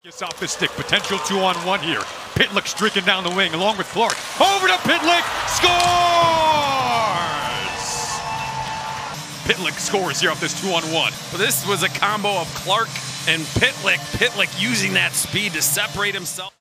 Gets off the stick, potential 2-on-1 here. Pitlick streaking down the wing along with Clark. Over to Pitlick, scores! Pitlick scores here off this 2-on-1. Well, this was a combo of Clark and Pitlick. Pitlick using that speed to separate himself.